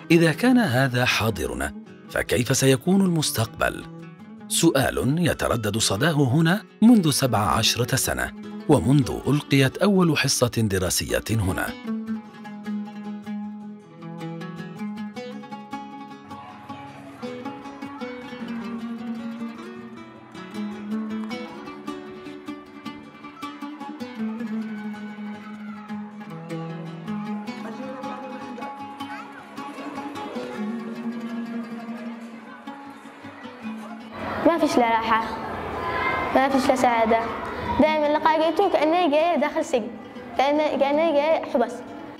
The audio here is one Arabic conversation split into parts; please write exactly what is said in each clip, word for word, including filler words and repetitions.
إذا كان هذا حاضرنا، فكيف سيكون المستقبل؟ سؤال يتردد صداه هنا منذ سبع عشرة سنة، ومنذ ألقيت أول حصة دراسية هنا. ما فيش لا راحة، ما فيش لا سعادة. دائما لقيته كأني جاي داخل سجن، كأني كأني جاي حبس.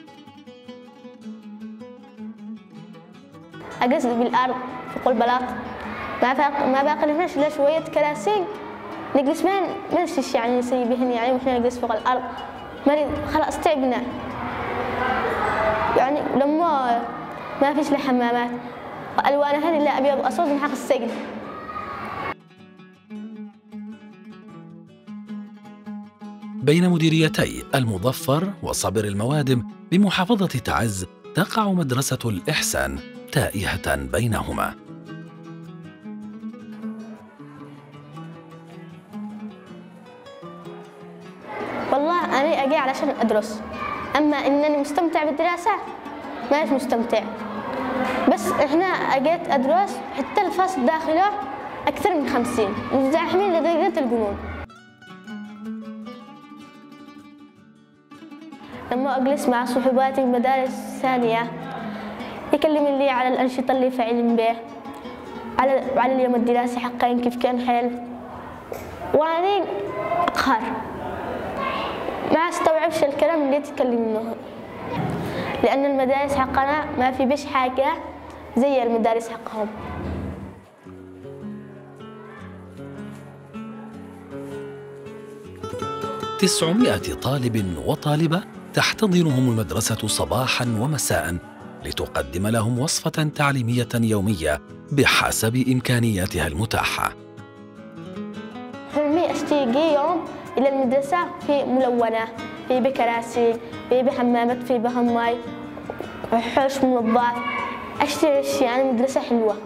أجلس بالأرض فوق البلاط، ما باقي ما باقي لناش إلا شوية كراسي نجلس بين، ما نشتيش يعني نسيب بهن يعني وإحنا نجلس فوق الأرض. مريض خلاص تعبنا. يعني لما ما فيش لا حمامات، ألوانها إلا أبيض وأسود من حق السجن. بين مديريتي المظفر وصبر الموادم بمحافظة تعز تقع مدرسة الإحسان تائهة بينهما. والله أنا أجي علشان أدرس، أما إنني مستمتع بالدراسة مانيش مستمتع. بس إحنا أجيت أدرس حتى الفصل داخله أكثر من خمسين، مزدحمين لدرجة الجنون. لما أجلس مع صحباتي في مدارس ثانية يكلمون لي على الأنشطة اللي فاعلين به، على على اليوم الدراسي حقين كيف كان حيل، وأنا أقهر ما أستوعبش الكلام اللي يتكلمونه، لأن المدارس حقنا ما في بش حاجة زي المدارس حقهم. تسعمائة طالب وطالبة تحتضنهم المدرسة صباحاً ومساءً لتقدم لهم وصفة تعليمية يومية بحسب إمكانياتها المتاحة. حلمي أشتيقي يوم إلى المدرسة في ملونة، في بكراسي، في بحمامات، في بهماي، وحوش منظف. أشتري يعني مدرسة حلوة.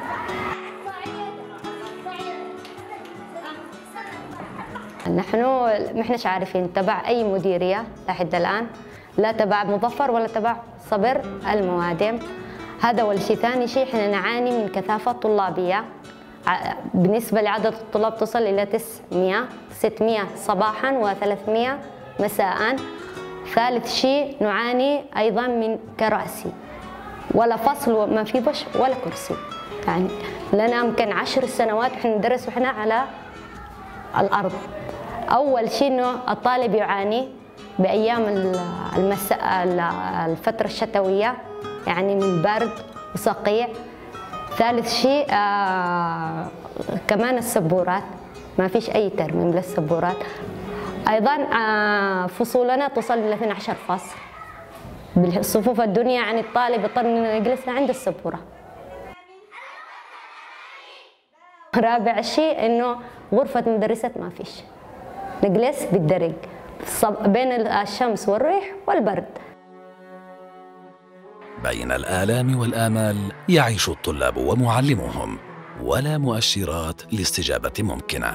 نحن ما احناش عارفين تبع أي مديرية لحد الآن، لا تبع مظفر ولا تبع صبر الموادم. هذا أول شيء. ثاني شيء احنا نعاني من كثافة طلابية، بالنسبة لعدد الطلاب تصل إلى تسعمائة ستمائة صباحا وثلاثمائة مساء. ثالث شيء نعاني أيضا من كراسي، ولا فصل ما في بش ولا كرسي. يعني لنا يمكن عشر سنوات احنا ندرس واحنا على الأرض. أول شيء إنه الطالب يعاني بأيام المساء الفترة الشتوية، يعني من برد وصقيع. ثالث شيء آه كمان السبورات، ما فيش أي ترميم للسبورات. أيضا آه فصولنا تصل إلى اثني عشر فصل بالصفوف الدنيا، يعني الطالب يضطر إنه يجلس عند السبورة. رابع شيء إنه غرفة مدرسة ما فيش، نجلس بالدرج بين الشمس والريح والبرد. بين الآلام والآمال يعيش الطلاب ومعلمهم، ولا مؤشرات لاستجابة ممكنة.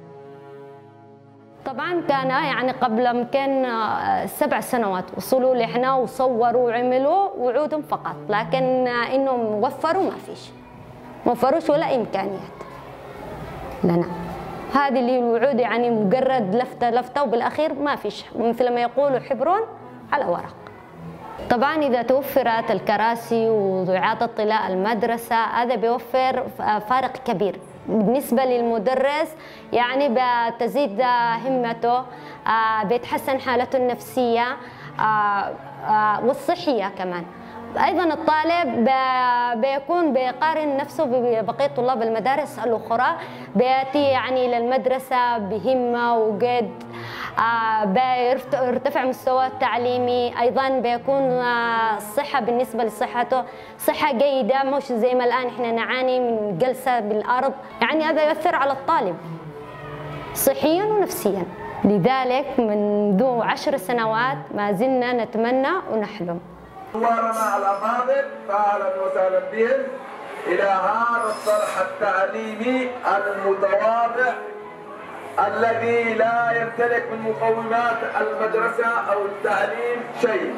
طبعا كان يعني قبل يمكن سبع سنوات وصلوا لحنا وصوروا وعملوا وعودهم فقط، لكن انهم وفروا ما فيش، ما وفروش ولا امكانيات لنا. هذه اللي الوعود يعني مجرد لفته لفته وبالاخير ما فيش، مثل ما يقولوا حبر على ورق. طبعا اذا توفرت الكراسي وإعادة طلاء المدرسه هذا بيوفر فارق كبير بالنسبه للمدرس، يعني بتزيد همته، بيتحسن حالته النفسيه والصحيه كمان. ايضا الطالب بيكون بيقارن نفسه ببقيه طلاب المدارس الاخرى، بياتي يعني الى المدرسه بهمه وجد، بيرتفع مستواه التعليمي. ايضا بيكون الصحه بالنسبه لصحته صحه جيده، مش زي ما الان احنا نعاني من جلسه بالارض، يعني هذا يؤثر على الطالب صحيا ونفسيا. لذلك منذ عشر سنوات ما زلنا نتمنى ونحلم زوارنا الأفاضل فأهلا وسهلا بهم إلى هذا الطرح التعليمي المتواضع الذي لا يمتلك من مقومات المدرسة أو التعليم شيء.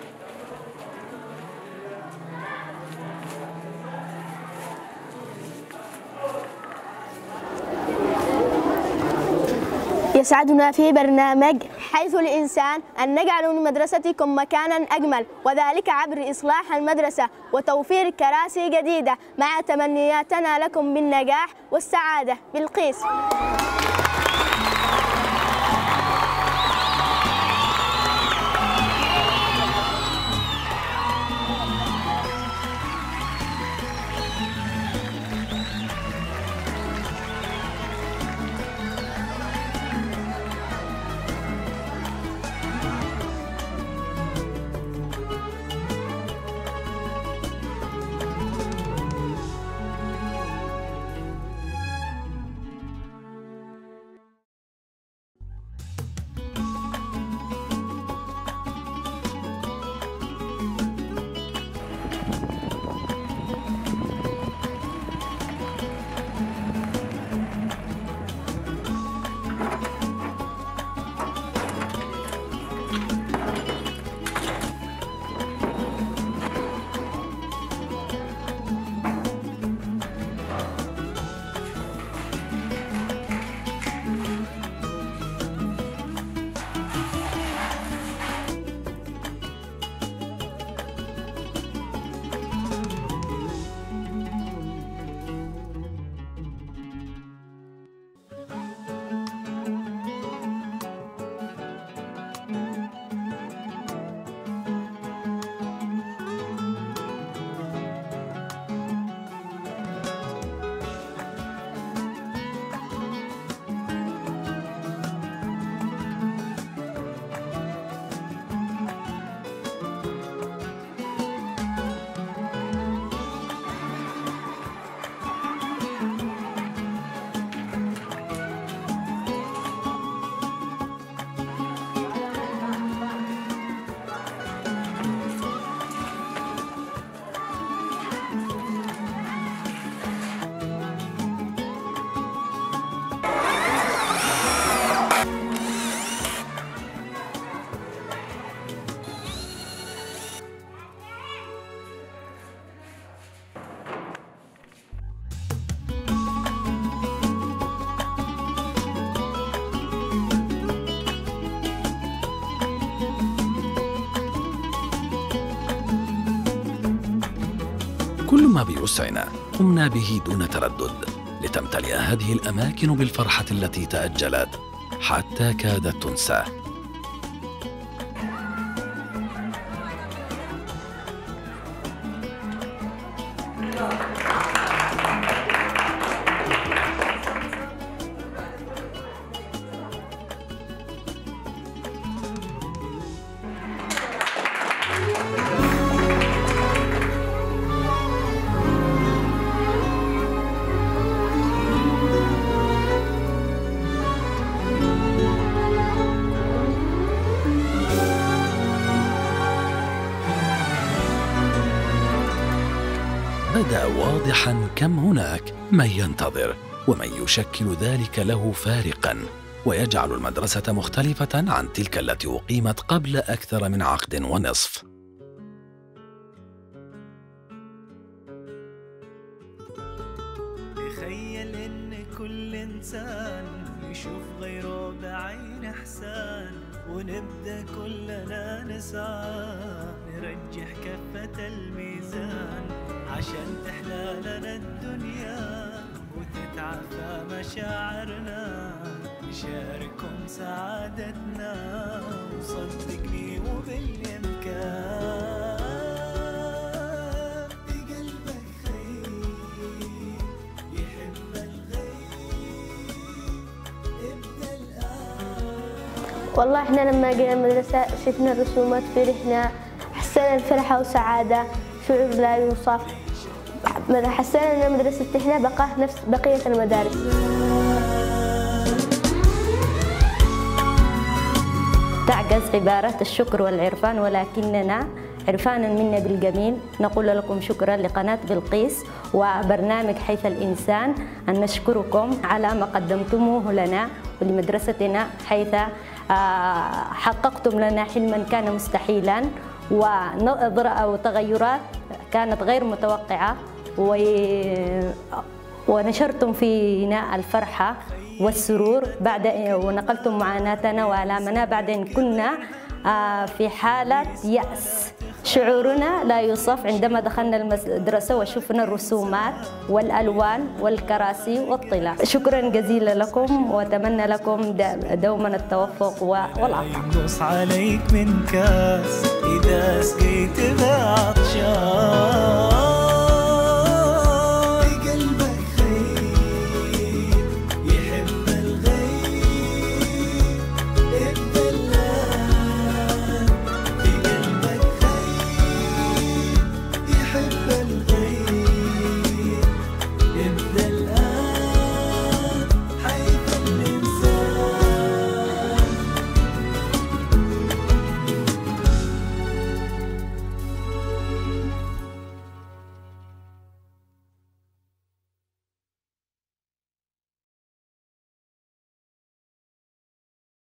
يسعدنا في برنامج حيث الإنسان أن نجعل لمدرستكم مكانا أجمل، وذلك عبر إصلاح المدرسة وتوفير كراسي جديدة، مع تمنياتنا لكم بالنجاح والسعادة. بلقيس. كل ما بوسعنا قمنا به دون تردد لتمتلئ هذه الأماكن بالفرحة التي تأجلت حتى كادت تنسى. بدا واضحا كم هناك من ينتظر ومن يشكل ذلك له فارقا، ويجعل المدرسة مختلفة عن تلك التي أقيمت قبل أكثر من عقد ونصف. تخيل إن كل إنسان يشوف غيره بعين إحسان، ونبدأ كلنا نسعى نرجح كفة الميزان عشان تحلى لنا الدنيا وتتعافى مشاعرنا، نشاركهم سعادتنا وصدقني وبالإمكان بقلبك خير يحب الغير ابدأ الآن. والله احنا لما جينا المدرسة شفنا الرسومات فرحنا، حسينا الفرحة وسعادة شعور لا يوصف. حسينا ان مدرستنا بقى نفس بقية المدارس. تعجز عبارة الشكر والعرفان، ولكننا عرفانا منا بالجميل نقول لكم شكرا لقناة بلقيس وبرنامج حيث الإنسان، أن نشكركم على ما قدمتموه لنا ولمدرستنا، حيث حققتم لنا حلما كان مستحيلا وتغيرات كانت غير متوقعة، ونشرتم فينا الفرحة والسرور بعد ونقلتم معاناتنا وآلامنا بعد أن كنا في حالة يأس. شعورنا لا يوصف عندما دخلنا المدرسة وشفنا الرسومات والألوان والكراسي والطلاء. شكرا جزيلا لكم وأتمنى لكم دوما التوفق والعطاء. ينقص عليك من كاس إذا سقيت